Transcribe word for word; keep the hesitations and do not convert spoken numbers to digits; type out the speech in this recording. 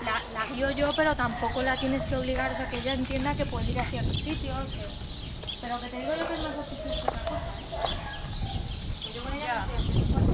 la, la guío yo, pero tampoco la tienes que obligar, o sea, que ella entienda que puede ir a ciertos sitios, que... pero que te digo yo que es más difícil que otra cosa, ¿eh? Pues yo con ella no estoy haciendo cosas.